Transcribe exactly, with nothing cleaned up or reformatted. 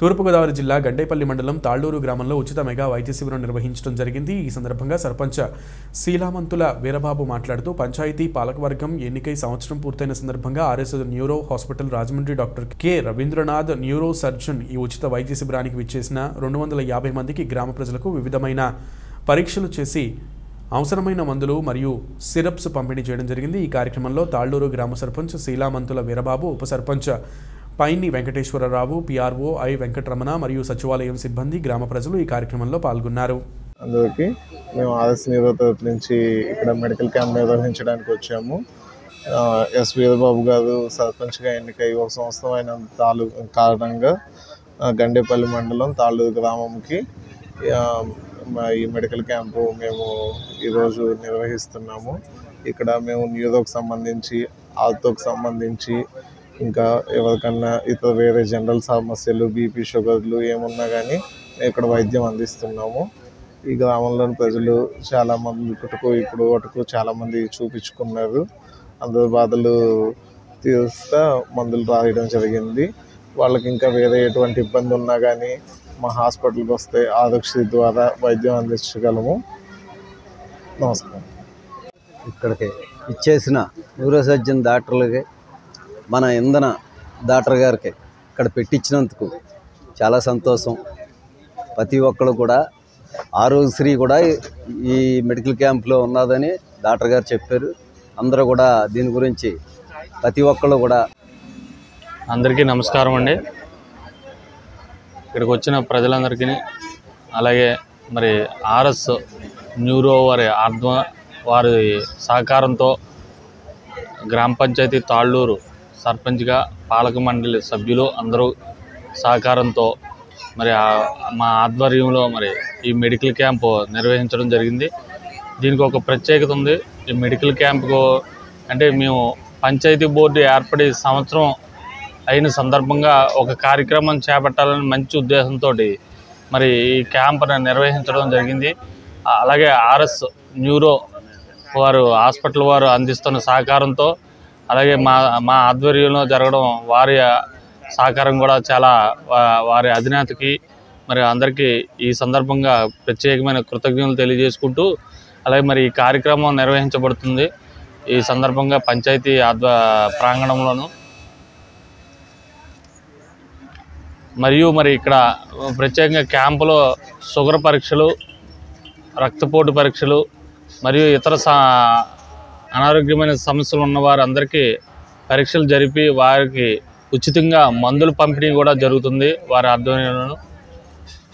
తూర్పుగోదావరి జిల్లా గండేపల్లి మండలం తాళ్లూరు గ్రామంలో ఉచిత మెగా వైద్య శిబిరం నిర్వహించడం జరిగింది। ఈ సందర్భంగా సర్పంచ్ శీలామంతుల వీరబాబు మాట్లాడుతూ పంచాయతీ పాలకవర్గం ఎన్నికై సంవత్సరం పూర్తయిన సందర్భంగా RS neuro hospital Rajahmundry doctor K Ravindranath neuro surgeon ఈ ఉచిత వైద్య శిబిరానికి విచ్చేసిన రెండు వందల యాభై మందికి గ్రామ ప్రజలకు వివిధమైన పరీక్షలు చేసి అవసరమైన మందులు మరియు సిరప్స్ పంపిణీ చేయడం జరిగింది। ఈ కార్యక్రమంలో తాళ్లూరు గ్రామ సర్పంచ్ శీలామంతుల వీరబాబు, ఉప సర్పంచ్ పైని వెంకటేశ్వరరావు, పిఆర్ఓ ఐ వెంకటరమణ మరియు సచివాలయం సిబ్బంది, గ్రామ ప్రజలు ఈ కార్యక్రమంలో పాల్గొన్నారు। అందుకే మేము ఆర్ఎస్ న్యూరో తరఫు నుంచి ఇక్కడ మెడికల్ క్యాంప్ నిర్వహించడానికి వచ్చాము। ఎస్ వీరబాబు గారు సర్పంచ్గా ఎన్నికై ఒక సంవత్సరం అయిన తాలూ కారణంగా గండేపల్లి మండలం తాళ్లూరు గ్రామంకి ఈ మెడికల్ క్యాంపు మేము ఈరోజు నిర్వహిస్తున్నాము। ఇక్కడ మేము న్యూరోకి సంబంధించి, ఆర్థోకి సంబంధించి, ఇంకా ఎవరికన్నా ఇతర వేరే జనరల్ సమస్యలు, బీపీ, షుగర్లు ఏమున్నా కానీ ఇక్కడ వైద్యం అందిస్తున్నాము। ఈ గ్రామంలోని ప్రజలు చాలామంది పుట్టుకు ఇప్పుడు వరకు చాలామంది చూపించుకున్నారు। అందరి బాధలు తీరుస్తా మందులు రాయడం జరిగింది। వాళ్ళకి ఇంకా వేరే ఎటువంటి ఇబ్బంది ఉన్నా కానీ మా హాస్పిటల్కి వస్తే ఆరోగ్యశ్రీ ద్వారా వైద్యం అందించగలము। నమస్కారం। ఇక్కడికి ఇచ్చేసిన న్యూరో సర్జన్ డాక్టర్లకి, మన ఇంధన డాక్టర్ గారికి ఇక్కడ పెట్టించినందుకు చాలా సంతోషం। ప్రతి ఒక్కరు కూడా ఆరోగ్యశ్రీ కూడా ఈ మెడికల్ క్యాంప్లో ఉన్నదని డాక్టర్ గారు చెప్పారు। అందరూ కూడా దీని గురించి ప్రతి ఒక్కరు కూడా అందరికీ నమస్కారం అండి। ఇక్కడికి వచ్చిన ప్రజలందరికీ, అలాగే మరి ఆర్ఎస్ న్యూరో వారి ఆధ్వ వారి సహకారంతో గ్రామ పంచాయతీ తాళ్లూరు సర్పంచ్గా, పాలక మండలి సభ్యులు అందరూ సహకారంతో మరి మా ఆధ్వర్యంలో మరి ఈ మెడికల్ క్యాంపు నిర్వహించడం జరిగింది। దీనికి ఒక ప్రత్యేకత ఉంది। ఈ మెడికల్ క్యాంపుకు అంటే మేము పంచాయతీ బోర్డు ఏర్పడి సంవత్సరం అయిన సందర్భంగా ఒక కార్యక్రమం చేపట్టాలని మంచి ఉద్దేశంతో మరి ఈ క్యాంపును నిర్వహించడం జరిగింది। అలాగే ఆర్ఎస్ న్యూరో వారు హాస్పిటల్ వారు అందిస్తున్న సహకారంతో, అలాగే మా మా ఆధ్వర్యంలో జరగడం, వారి సహకారం కూడా చాలా వారి అధినేతకి మరి అందరికీ ఈ సందర్భంగా ప్రత్యేకమైన కృతజ్ఞతలు తెలియజేసుకుంటూ, అలాగే మరి ఈ కార్యక్రమం నిర్వహించబడుతుంది ఈ సందర్భంగా పంచాయతీ ఆధ్వ ప్రాంగణంలోను। మరియు మరి ఇక్కడ ప్రత్యేకంగా క్యాంపులో షుగర్ పరీక్షలు, రక్తపోటు పరీక్షలు మరియు ఇతర అనారోగ్యమైన సమస్యలు ఉన్న వారందరికీ పరీక్షలు జరిపి వారికి ఉచితంగా మందులు పంపిణీ కూడా జరుగుతుంది వారి ఆధ్వర్యంలో।